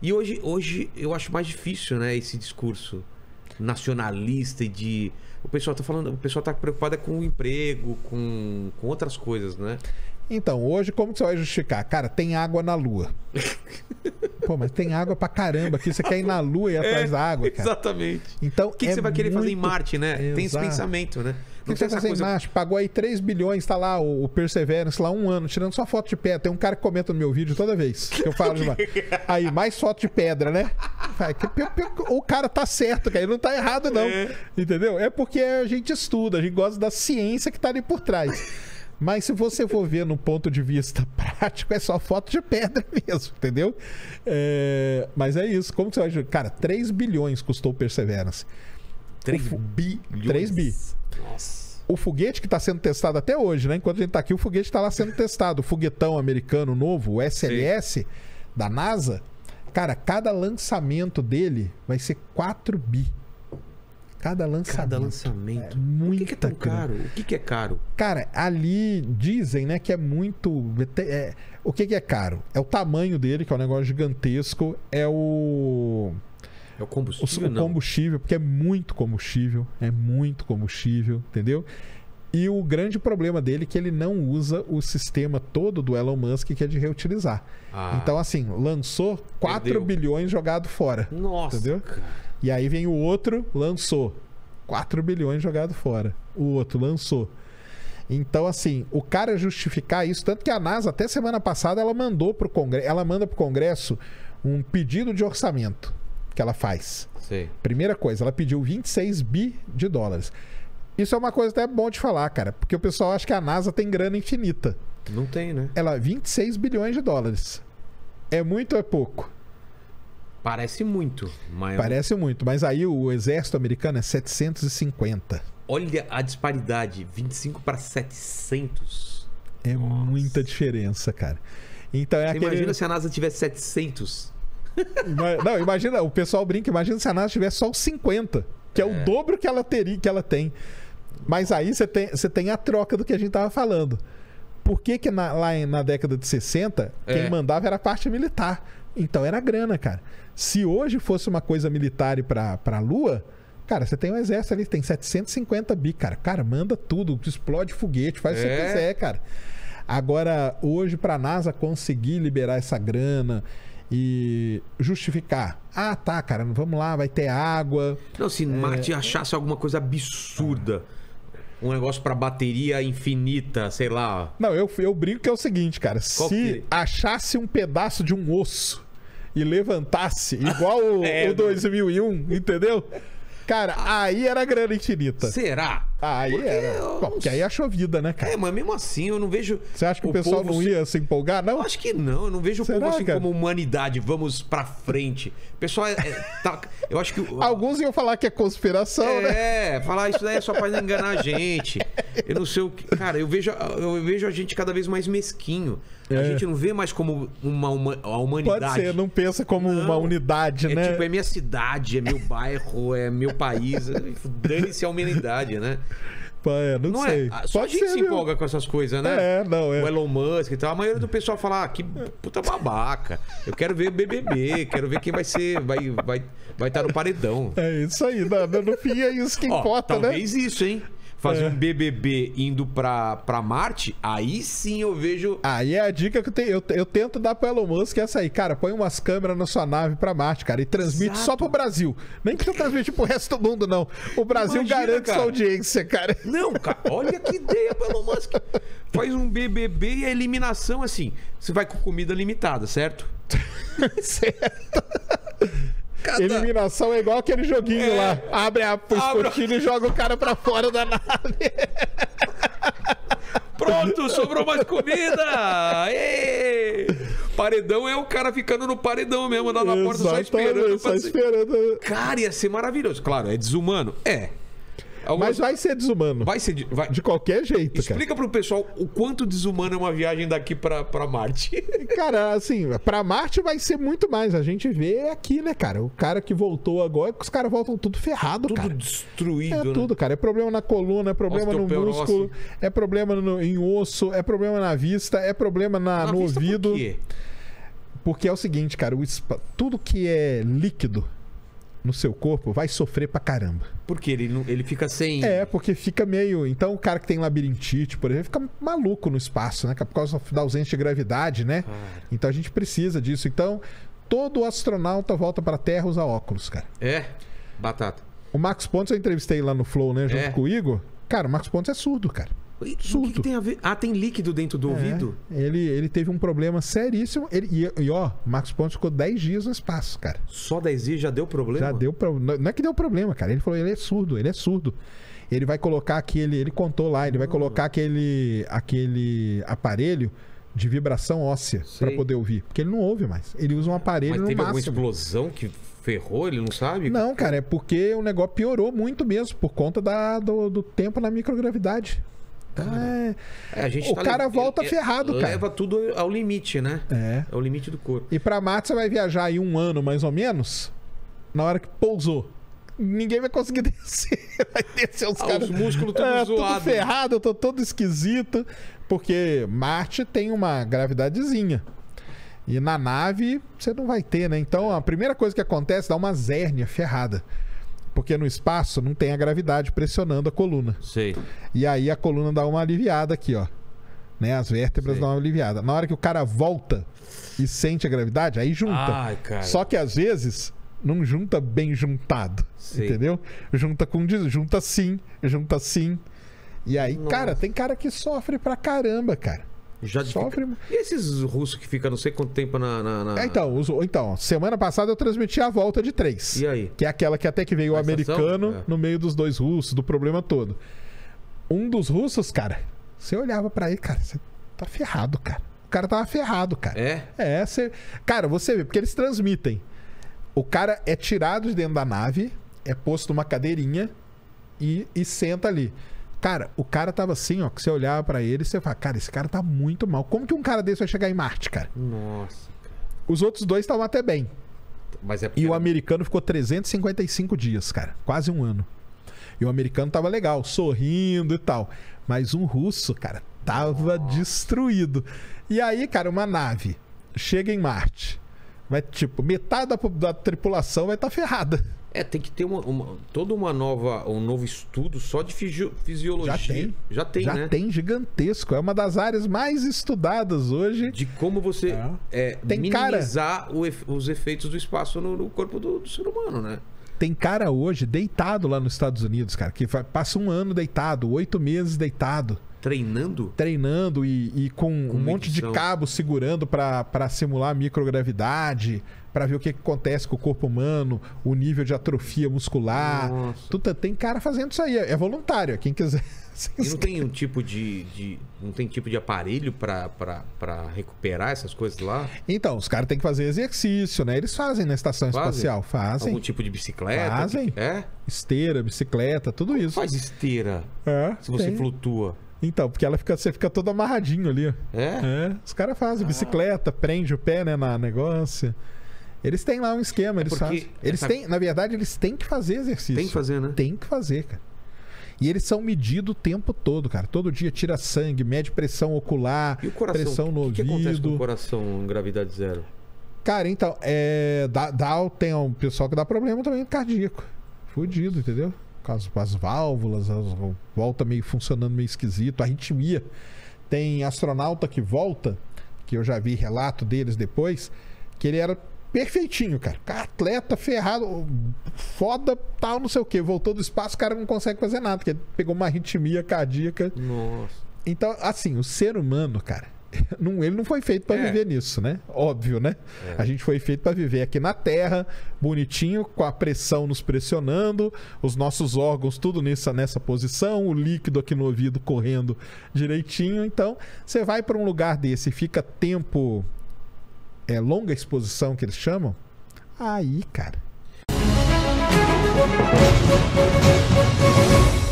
E hoje eu acho mais difícil, né, esse discurso nacionalista e de... O pessoal tá falando, o pessoal tá preocupado com o emprego, com outras coisas, né? Então, hoje, como que você vai justificar? Cara, tem água na Lua. Pô, mas tem água pra caramba aqui. Você quer ir na Lua e ir atrás da água, cara? Exatamente. Então, O que você vai querer fazer em Marte, né? Exato. Tem esse pensamento, né? O que você vai fazer em Marte? Pagou aí 3 bilhões, tá lá o Perseverance, lá 1 ano, tirando só foto de pedra. Tem um cara que comenta no meu vídeo toda vez que eu falo de Marte. Aí, mais foto de pedra, né? O cara tá certo, cara. Ele não tá errado, não. Entendeu? É porque a gente estuda, a gente gosta da ciência que tá ali por trás. Mas se você for ver no ponto de vista prático, é só foto de pedra mesmo, entendeu? Mas é isso. Como que você vai... Cara, 3 bilhões custou o Perseverance. 3 bilhões? 3 bi. Nossa. O foguete que está sendo testado até hoje, né? Enquanto a gente está aqui, o foguete está lá sendo testado. O foguetão americano novo, o SLS, da NASA. Cara, cada lançamento dele vai ser 4 bi. Cada lançamento. É muito. O que é tão caro? O que é caro? Cara, ali dizem, né, que é muito... o que é caro? É o tamanho dele, que é um negócio gigantesco. É o combustível, o combustível, porque é muito combustível. É muito combustível, entendeu? E o grande problema dele é que ele não usa o sistema todo do Elon Musk, que é de reutilizar. Então, assim, lançou 4 bilhões jogado fora. Nossa, entendeu? Cara. E aí vem o outro, lançou 4 bilhões jogado fora. O outro lançou. Então, assim, o cara justificar isso, tanto que a NASA, até semana passada, ela mandou pro Congresso, ela manda pro Congresso um pedido de orçamento que ela faz. Sim. Primeira coisa, ela pediu 26 bi de dólares. Isso é uma coisa até bom de falar, cara, porque o pessoal acha que a NASA tem grana infinita. Não tem, né? Ela, 26 bilhões de dólares. É muito ou é pouco? Parece muito. Mas... Parece muito, mas aí o exército americano é 750. Olha a disparidade, 25 para 700. É muita diferença, cara. Então é Imagina se a NASA tivesse 700. Não, imagina, o pessoal brinca, imagina se a NASA tivesse só os 50, que é o dobro que ela teria, que ela tem. Mas aí você tem a troca do que a gente tava falando. Por que lá na década de 60, quem mandava era a parte militar? Então era grana, cara. Se hoje fosse uma coisa militar e pra Lua, cara, você tem um exército ali, tem 750 bi, cara. Cara, manda tudo, explode foguete, faz o que você quiser, cara. Agora, hoje, pra NASA conseguir liberar essa grana e justificar. Ah, tá, cara, vamos lá, vai ter água. Não, se Marte achasse alguma coisa absurda, um negócio pra bateria infinita, sei lá. Não, eu brinco que é o seguinte, cara. Se achasse um pedaço de um osso e levantasse, igual o 2001, entendeu? Cara, aí era grana infinita. Será? Aí era. Porque aí achou vida, né, cara? Mas mesmo assim eu não vejo... Você acha que o pessoal não ia se empolgar, não? Eu acho que não. Eu não vejo o povo assim como humanidade. Vamos pra frente. O pessoal eu acho que... Alguns iam falar que é conspiração, né? Falar isso daí é só pra enganar a gente. Eu não sei o que... Cara, eu vejo a gente cada vez mais mesquinho. A gente não vê mais como a humanidade. Pode ser, não pensa como uma unidade, né? Tipo, é minha cidade, é meu bairro, é meu país. Dane-se a humanidade, né? Não sei. Só a gente se empolga com essas coisas, né? O Elon Musk e tal. A maioria do pessoal fala, que puta babaca. Eu quero ver BBB, quero ver quem vai ser, vai estar no paredão. É isso aí, no fim é isso que importa, né? Talvez isso, hein? Fazer um BBB indo pra Marte, aí sim eu vejo... Aí é a dica que eu tento dar pro Elon Musk, é essa aí. Cara, põe umas câmeras na sua nave pra Marte, cara, e transmite só pro Brasil. Nem que você transmite pro resto do mundo, não. O Brasil garante sua audiência, cara. Não, cara, olha que ideia pro Elon Musk. Faz um BBB e a eliminação, assim, você vai com comida limitada, certo? Certo. Eliminação é igual aquele joguinho lá. Abre a escotilha e joga o cara pra fora da nave. Pronto, sobrou mais comida! Êêê! Paredão é o cara ficando no paredão mesmo, lá na porta só esperando. Cara, ia ser maravilhoso. Claro, é desumano? É. Mas vai ser desumano. Vai ser de qualquer jeito, Explica pro pessoal o quanto desumano é uma viagem daqui pra Marte. Cara, assim, pra Marte vai ser muito mais. A gente vê aqui, né, cara? O cara que voltou agora, os caras voltam tudo ferrado, cara. Tudo destruído, né? Tudo, cara. É problema na coluna, é problema no músculo, é problema em osso, é problema na vista, é problema no ouvido. Por quê? Porque é o seguinte, cara, tudo que é líquido no seu corpo vai sofrer pra caramba. Porque ele fica sem... Porque fica meio... Então o cara que tem labirintite, por exemplo, fica maluco no espaço, né? Por causa da ausência de gravidade, né? Então a gente precisa disso. Então, todo astronauta volta pra Terra usa óculos, cara. Batata. O Marcos Pontes eu entrevistei lá no Flow, né? Junto com o Igor. Cara, o Marcos Pontes é surdo, cara. Surdo. O que tem a ver? Tem líquido dentro do ouvido? Ele teve um problema seríssimo. Marcos Pontes ficou 10 dias no espaço, cara. Só 10 dias já deu problema? Já deu problema. Não é que deu problema, cara. Ele falou, ele é surdo. Ele vai colocar ele contou lá, ele vai colocar aquele aparelho de vibração óssea para poder ouvir. Porque ele não ouve mais. Ele usa um aparelho no máximo. Mas teve alguma explosão que ferrou? Ele não sabe? Não, cara, é porque o negócio piorou muito mesmo por conta do tempo na microgravidade. O cara volta ferrado, cara. Leva tudo ao limite, né? É o limite do corpo. E pra Marte você vai viajar aí 1 ano, mais ou menos, na hora que pousou. Ninguém vai conseguir descer. Vai descer os caras. Os músculos todos zoados. Tudo ferrado, eu tô todo esquisito. Porque Marte tem uma gravidadezinha. E na nave você não vai ter, né? Então a primeira coisa que acontece, dá uma hérnia ferrada. Porque no espaço não tem a gravidade pressionando a coluna. Sei. E aí a coluna dá uma aliviada aqui, ó. Né? As vértebras dão uma aliviada. Na hora que o cara volta e sente a gravidade, aí junta. Ai, cara. Só que às vezes não junta bem juntado. Sei. Entendeu? Junta sim. E aí, cara, tem cara que sofre pra caramba, cara. E esses russos que ficam não sei quanto tempo na... Então, semana passada eu transmiti a volta de 3. E aí? Que é aquela que até que veio o americano no meio dos 2 russos, do problema todo. Um dos russos, cara, você olhava pra ele, cara, você tá ferrado, cara. O cara tava ferrado, cara. Cara, você vê, porque eles transmitem. O cara é tirado de dentro da nave, é posto numa cadeirinha e senta ali. Cara, o cara tava assim, ó, que você olhava pra ele e você fala, cara, esse cara tá muito mal. Como que um cara desse vai chegar em Marte, cara? Nossa, cara. Os outros 2 estavam até bem. Mas o americano ficou 355 dias, cara. Quase 1 ano. E o americano tava legal, sorrindo e tal. Mas um russo, cara, tava destruído. E aí, cara, uma nave chega em Marte. Tipo, metade da tripulação vai estar ferrada. Tem que ter um novo estudo só de fisiologia. Já tem gigantesco. É uma das áreas mais estudadas hoje. De como você minimizar os efeitos do espaço no corpo do ser humano, né? Tem cara hoje deitado lá nos Estados Unidos, cara, que passa 1 ano deitado, 8 meses deitado. Treinando e com um monte de cabo segurando para simular a microgravidade, para ver o que acontece com o corpo humano, o nível de atrofia muscular. Tem cara fazendo isso aí, é voluntário, quem quiser. E não tem não tem tipo de aparelho para recuperar essas coisas lá? Então, os caras têm que fazer exercício, né? Eles fazem na estação espacial, fazem. Algum tipo de bicicleta? Fazem. Esteira, bicicleta, tudo isso. Faz esteira? Se você flutua. Então, porque você fica todo amarradinho ali. Os caras fazem bicicleta, prende o pé, né, na negócio. Eles têm lá um esquema, eles fazem. Na verdade, eles têm que fazer exercício. Tem que fazer, né? Tem que fazer, cara. E eles são medidos o tempo todo, cara. Todo dia tira sangue, mede pressão ocular, e o coração? Pressão no ouvido. O que acontece com o coração em gravidade zero? Cara, então, tem um pessoal que dá problema também cardíaco. Fudido, entendeu? As válvulas, volta meio funcionando meio esquisito, arritmia. Tem astronauta que volta, que eu já vi relato deles depois, que ele era perfeitinho, cara. Atleta ferrado, foda, tal, não sei o que. Voltou do espaço, o cara não consegue fazer nada, porque ele pegou uma arritmia cardíaca. Nossa. Então, assim, o ser humano, cara, ele não foi feito para viver nisso, né? Óbvio, né? A gente foi feito para viver aqui na Terra, bonitinho, com a pressão nos pressionando, os nossos órgãos tudo nessa posição, o líquido aqui no ouvido correndo direitinho. Então, você vai para um lugar desse e fica tempo, longa exposição que eles chamam, aí, cara.